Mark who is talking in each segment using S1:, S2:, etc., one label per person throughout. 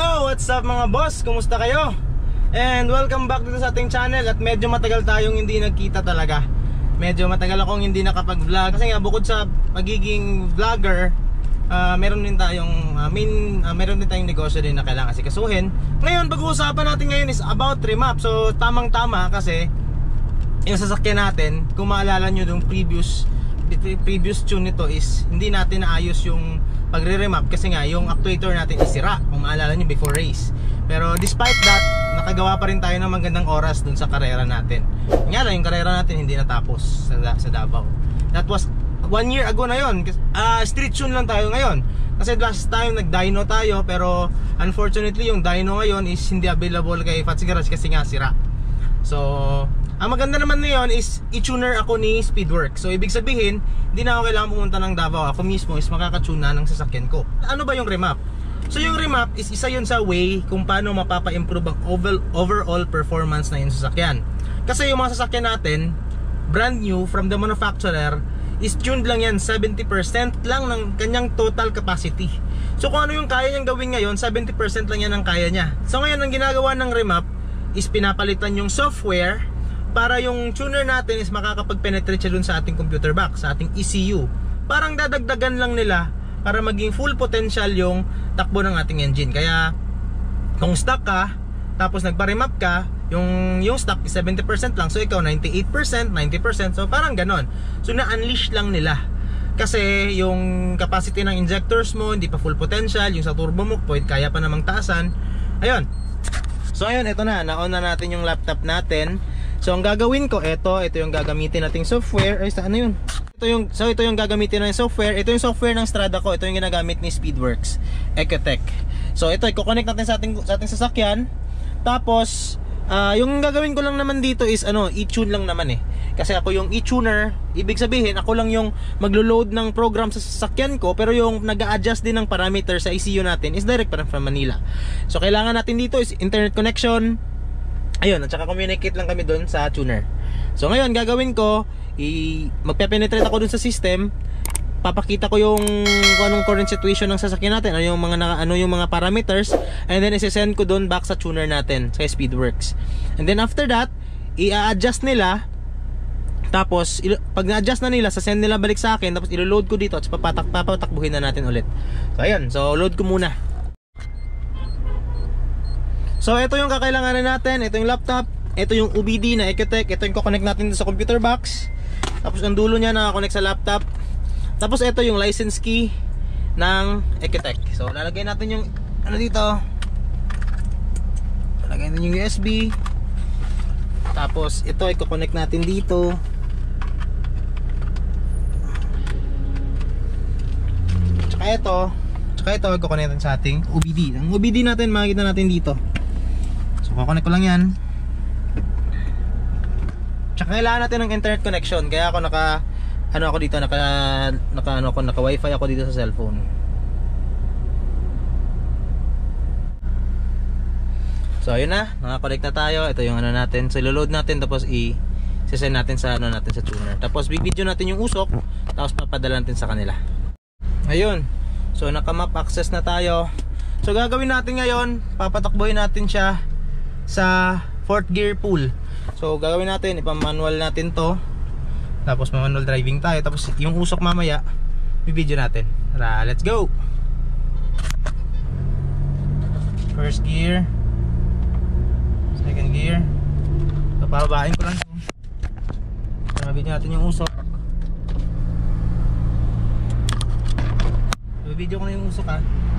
S1: Yo! What's up mga boss? Kumusta kayo? And welcome back dito sa ating channel. At medyo matagal tayong hindi nagkita talaga. Medyo matagal akong hindi nakapag-vlog. Kasi nga bukod sa pagiging vlogger, meron din tayong meron din tayong negosyo din na kailangan asikasuhin. Ngayon, pag-uusapan natin ngayon is about remap. So tamang-tama kasi yung sasakyan natin, kung maalala nyo yung previous tune nito is hindi natin naayos yung pagre-remap kasi nga yung actuator natin is sira, kung maalala nyo before race. Pero despite that, nakagawa pa rin tayo ng magandang oras dun sa karera natin. Nga lang, yung karera natin hindi natapos sa Davao. That was 1 year ago na yun. Street tune lang tayo ngayon. Kasi last time nag-dyno tayo, pero unfortunately yung dyno ngayon is hindi available kay Fats Garage kasi nga sira. So ang maganda naman na yun is i-tuner ako ni Speedwork. So ibig sabihin, hindi na ako kailangan pumunta ng Davao. Ako mismo is makakatune na ng sasakyan ko. Ano ba yung remap? So yung remap is isa yun sa way kung paano mapapa-improve ang overall performance na yung sasakyan. Kasi yung mga sasakyan natin, brand new from the manufacturer, is tuned lang yan, 70% lang ng kanyang total capacity. So kung ano yung kaya niyang gawin ngayon, 70% lang yan ang kaya niya. So ngayon ang ginagawa ng remap is pinapalitan yung software para yung tuner natin is makakapag-penetrate siya dun sa ating computer box, sa ating ECU. Parang dadagdagan lang nila para maging full potential yung takbo ng ating engine. Kaya kung stuck ka, tapos nagpa-remap ka, yung stock is 70% lang, so ikaw 98%, 90%, so parang ganon. So na-unleash lang nila. Kasi yung capacity ng injectors mo hindi pa full potential, yung sa turbo mo pwede kaya pa namang taasan. Ayun. So ayun, ito na, na-on na natin yung laptop natin. So ang gagawin ko, ito yung gagamitin nating software. Ay, ano yun? Ito yung gagamitin nating software. Ito yung software ng Strada ko. Ito yung ginagamit ni Speedworks Ecotech. So ito, i-connect natin sa ating sasakyan. Tapos yung gagawin ko lang naman dito is i-tune lang naman kasi ako yung i-tuner. Ibig sabihin, ako lang yung maglo-load ng program sa sasakyan ko, pero yung nag-a-adjust din ng parameter sa ECU natin is direct pa from Manila. So kailangan natin dito is internet connection. Ayun, at saka communicate lang kami doon sa tuner. So ngayon, gagawin ko, magpe-penetrate ako doon sa system. Papakita ko yung kung anong current situation ng sasakyan natin, ano yung mga parameters, and then i-send ko doon back sa tuner natin sa Speedworks. And then after that, i-adjust nila. Tapos pag na-adjust na nila, sasend nila balik sa akin, tapos ilo-load ko dito at papatakbuhin na natin ulit. So ayun, so load ko muna. So ito yung kakailanganin natin, ito yung laptop, ito yung OBD na Ecotech, ito yung kukonect natin sa computer box. Tapos ang dulo niya nakakonect sa laptop. Tapos ito yung license key ng Ecotech. So lalagay natin yung dito. Lalagay natin yung USB. Tapos ito i-connect natin dito. Tsaka ito i-connect natin sa ating OBD. Ang OBD natin makikita natin dito. So kukonek ko lang yan. Tsaka kailangan natin ng internet connection. Kaya ako naka wifi ako dito sa cellphone. So ayun na, naka-connect na tayo. Ito yung natin. So ilo-load natin, tapos i-send natin sa natin sa tuner. Tapos bibidyo natin yung usok, tapos papadala natin sa kanila. Ayun. So naka-map access na tayo. So gagawin natin ngayon, papatakbuhin natin siya sa 4th gear pull. So gagawin natin, ipa-manual natin to. Tapos manual driving tayo. Tapos yung usok mamaya bibidyo natin. Tara, let's go. First gear, second gear. So pababain ko lang ito. Mabidyo natin yung usok. Bibidyo ko na yung usok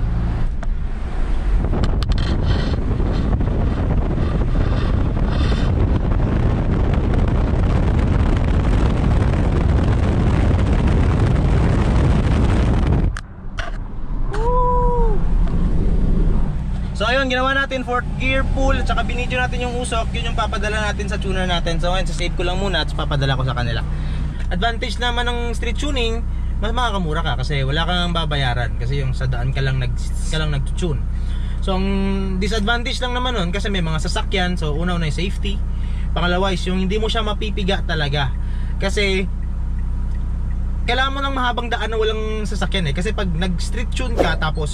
S1: So ayun, ginawa natin 4th gear pull at saka binidyo natin yung usok. Yun yung papadala natin sa tuner natin. So ngayon, save ko lang muna at papadala ko sa kanila. Advantage naman ng street tuning, mas makakamura ka kasi wala kang babayaran. Kasi yung sa daan ka lang nag-tune. So ang disadvantage lang naman nun, kasi may mga sasakyan. So una yung safety. Pangalawa is yung hindi mo siya mapipiga talaga. Kasi kailangan mo ng mahabang daan na walang sasakyan kasi pag nag street tune ka tapos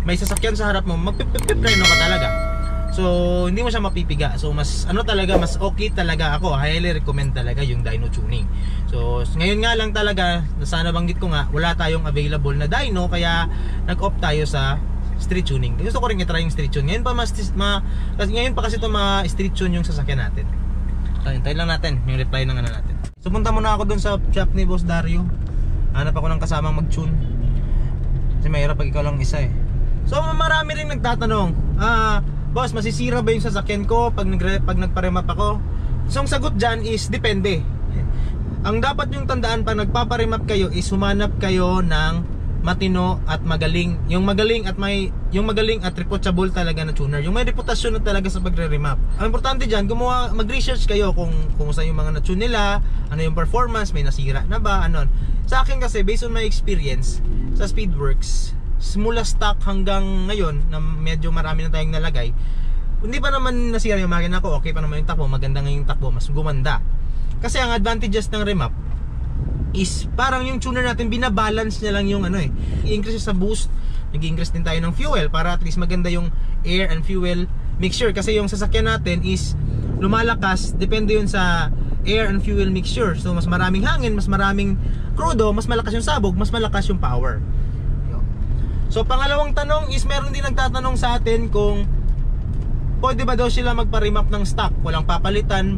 S1: may sasakyan sa harap mo, magpipip-preno ka talaga. So hindi mo siya mapipiga. So mas ano talaga, mas okay talaga. Ako highly recommend talaga yung dyno tuning. So ngayon nga lang talaga, sana banggit ko nga, wala tayong available na dyno, kaya nag-opt tayo sa street tuning. Gusto ko rin i-try yung street tune. Ngayon pa ngayon pa kasi ito street tune yung sasakyan natin. So hintayin lang natin yung reply ng ano natin. So punta muna ako dun sa shop ni Boss Dario. Hanap ako ng kasamang mag-tune. Kasi mahirap pag ikaw lang isa eh. So marami rin nagtatanong, boss, masisira ba yung sasakyan ko pag nagpa-remap ako? So ang sagot dyan is depende. Ang dapat yung tandaan pag nagpapa-remap kayo is humanap kayo ng matino at magaling. Yung magaling at reputable talaga na tuner. Yung may reputasyon na talaga sa pagre-remap. Ang importante dyan, mag-research kayo kung saan yung mga na-tune nila, ano yung performance, may nasira na ba, ano. Sa akin kasi, based on my experience sa Speedworks, mula stock hanggang ngayon na medyo marami na tayong nalagay, hindi pa naman nasira yung makina ko. Okay pa naman yung takbo, maganda nga yung takbo, mas gumanda. Kasi ang advantages ng remap is parang yung tuner natin, binabalance niya lang yung ano eh, i-increase sa boost, nag-increase din tayo ng fuel para at least maganda yung air and fuel mixture. Kasi yung sasakyan natin is lumalakas, depende yun sa air and fuel mixture. So mas maraming hangin, mas maraming crudo, mas malakas yung sabog, mas malakas yung power. So pangalawang tanong is, meron din nagtatanong sa atin kung pwede ba daw sila magpa-remap ng stock, walang papalitan,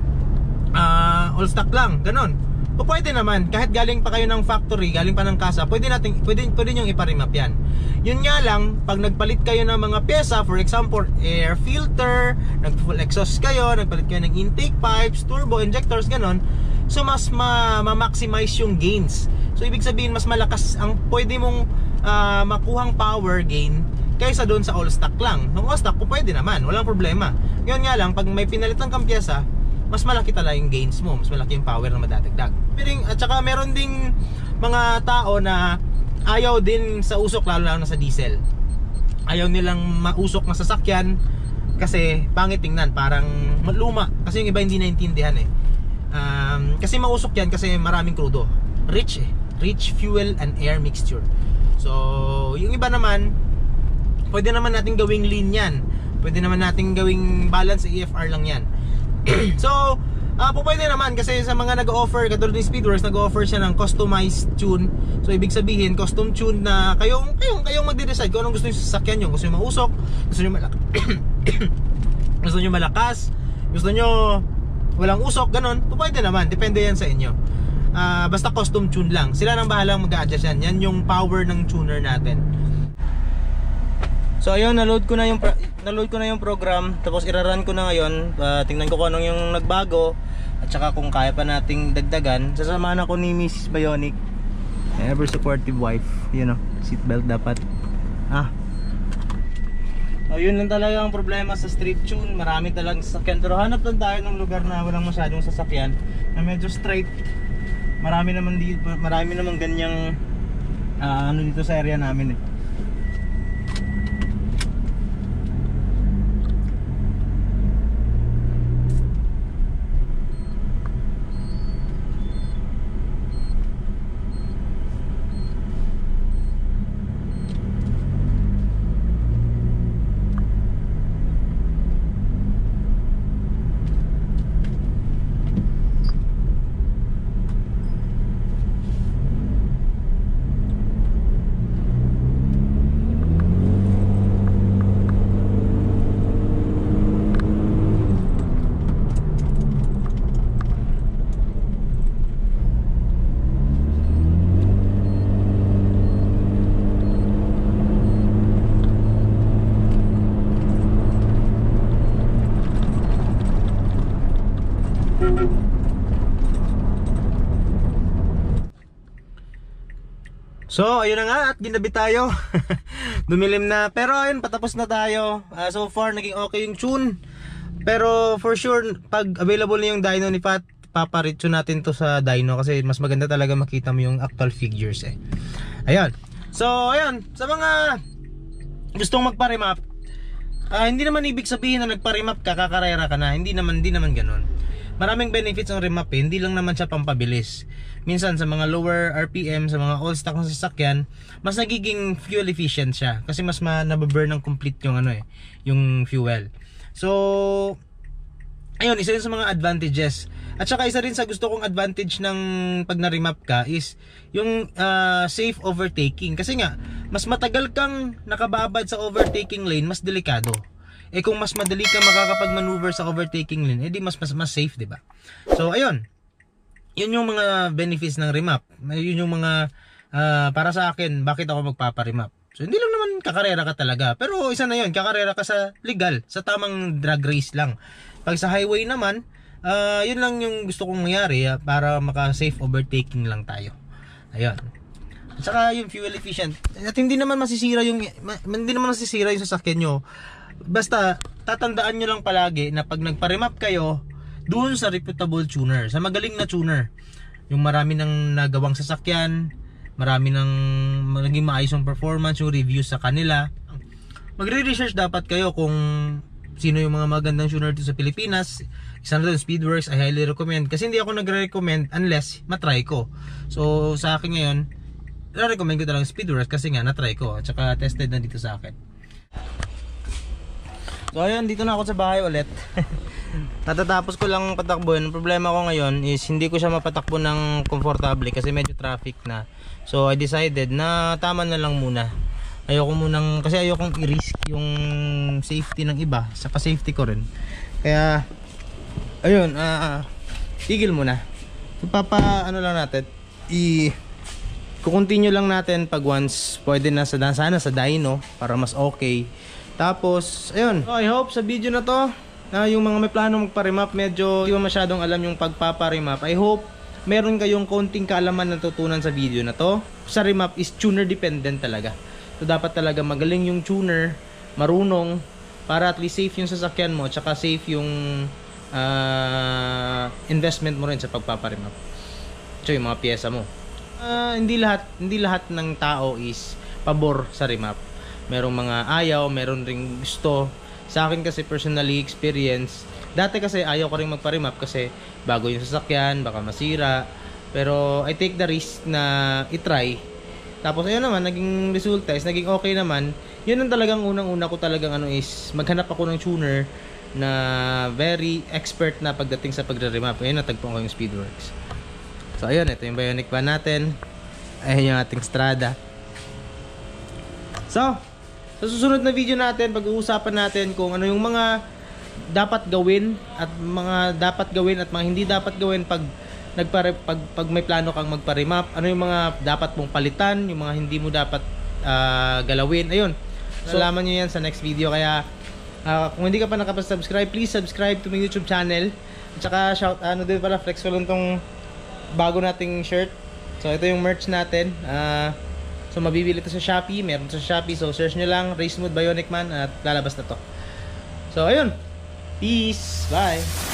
S1: all stock lang, ganon. O pwede naman, kahit galing pa kayo ng factory, galing pa ng kasa, pwede nyong ipa-remap yan. Yun nga lang, pag nagpalit kayo ng mga pyesa, for example, air filter, nag-full exhaust kayo, nagpalit kayo ng intake pipes, turbo, injectors, ganon, so mas ma-maximize yung gains. So ibig sabihin, mas malakas ang pwede mong makuhang power gain kaysa doon sa all stock lang. Nung all stock, pwede naman, walang problema. Yun nga lang, pag may pinalitan kang pyesa, mas malaki talaga yung gains mo, mas malaki yung power na madadagdag. At saka meron ding mga tao na ayaw din sa usok, lalo na sa diesel. Ayaw nilang mausok na sasakyan kasi pangit tingnan, parang luma. Kasi yung iba hindi naintindihan eh. Kasi mausok yan kasi maraming crudo. Rich fuel and air mixture. So yung iba naman, pwede naman natin gawing lean yan, pwede naman natin gawing balance, EFR lang yan. So pwede naman, kasi sa mga nag-offer, katulad ni Speedworks, nag-offer siya ng customized tune. So ibig sabihin, custom tune na kayong magde-decide kung anong gusto nyo sa sasakyan nyo. Gusto nyo mausok, gusto nyo gusto nyo malakas, gusto nyo walang usok, ganon, pwede naman, depende yan sa inyo. Basta custom tune lang, sila nang bahalang mag-a-adjust yan. Yan yung power ng tuner natin. So ayun, na-load ko na yung program, tapos ira-run ko na ngayon. Tingnan ko kung anong yung nagbago, at saka kung kaya pa nating dagdagan. Sasamahan ako ni Mrs. Bionic, ever supportive wife, you know, seatbelt dapat. Yun lang talaga ang problema sa street tune, marami talagang sasakyan. Pero hanap lang tayo ng lugar na walang masyadong sasakyan, na medyo straight. Marami naman ganyang ano dito sa area namin eh. So ayun na nga, at ginabi tayo. Dumilim na, pero ayun, patapos na tayo. So far naging okay yung tune. Pero for sure, pag available na yung dyno ni Pat, paparitso natin to sa dyno, kasi mas maganda talaga makita mo yung actual figures eh. Ayun. So ayun, sa mga gustong magpa-remap, hindi naman ibig sabihin na nagpa-remap ka, kakarera ka na. Hindi naman ganun. maraming benefits ang remap hindi lang naman siya pampabilis. Minsan sa mga lower RPM, sa mga all stock na sasakyan, mas nagiging fuel efficient siya kasi mas nababurn ng complete yung yung fuel. So ayun, isa yun sa mga advantages. At saka isa rin sa gusto kong advantage ng pag na-remap ka is yung safe overtaking. Kasi nga, mas matagal kang nakababad sa overtaking lane, mas delikado. Kung mas madali kang makakapag-maneuver sa overtaking lane, di mas safe, di ba? So ayun, yun yung mga benefits ng remap. Yun yung mga para sa akin, bakit ako magpapa-remap. So hindi lang naman kakarera ka talaga, pero isa na yun, kakarera ka sa legal, sa tamang drag race lang. Pag sa highway naman, yun lang yung gusto kong mangyari para maka-safe overtaking lang tayo. Ayun. At saka yung fuel efficient. At hindi naman masisira yung sasakyan nyo. Basta tatandaan nyo lang palagi na pag nagpa-remap kayo, doon sa reputable tuner, sa magaling na tuner. Yung marami nang nagawang sasakyan, marami nang maging maayos yung performance, yung reviews sa kanila. Magre-research dapat kayo kung sino yung mga magandang tuner dito sa Pilipinas. Isa na doon, Speedworks, I highly recommend. Kasi hindi ako nagre-recommend unless matry ko. So sa akin ngayon, recommend ko talagang Speedworks kasi nga natry ko. At saka tested na dito sa akin. So ayun, dito na ako sa bahay ulit. Natatapos ko lang patakbuhin. Ang problema ko ngayon is hindi ko siya mapatakbo ng comfortable kasi medyo traffic na. So I decided na tama na lang muna. Kasi ayokong i-risk yung safety ng iba, saka safety ko rin. Kaya ayun, tigil muna. So ano lang natin, i-continue lang natin pag once pwede na sana sa dyno para mas okay. Tapos ayun, I hope sa video na to yung mga may plano magpa-remap, medyo hindi mo masyadong alam yung pagpapa-remap. I hope meron kayong konting kaalaman na tutunan sa video na to. Sa remap is tuner dependent talaga. So dapat talaga magaling yung tuner, marunong, para at least safe yung sasakyan mo, tsaka safe yung investment mo rin sa pagpapa-remap. So yung mga piyesa mo. Hindi lahat ng tao is pabor sa remap. Merong mga ayaw, meron ring gusto. Sa akin kasi personally experience, dati kasi ayaw ko rin magpa-remap kasi bago yung sasakyan, baka masira. Pero I take the risk na i-try. Tapos ayun naman, naging resulta is naging okay naman. Yun ang talagang unang-una ko talagang is maghanap ako ng tuner na very expert na pagdating sa pagre-remap. Ayun, natagpuan ko yung Speedworks. So ayun, ito yung Bionic van natin. Ayun yung ating Strada. So sa susunod na video natin, pag-uusapan natin kung ano yung mga dapat gawin at mga hindi dapat gawin pag may plano kang magpa-remap. Ano yung mga dapat mong palitan, yung mga hindi mo dapat galawin. Ayun. So, nalaman nyo yan sa next video. Kaya kung hindi ka pa nakapag-subscribe, please subscribe to my YouTube channel. At saka din pala, flex ko lang tong bago nating shirt. So ito yung merch natin. So mabibili ito sa Shopee, meron sa Shopee. So search nyo lang Race Mode Bionic Man at lalabas na to. So ayun, peace, bye.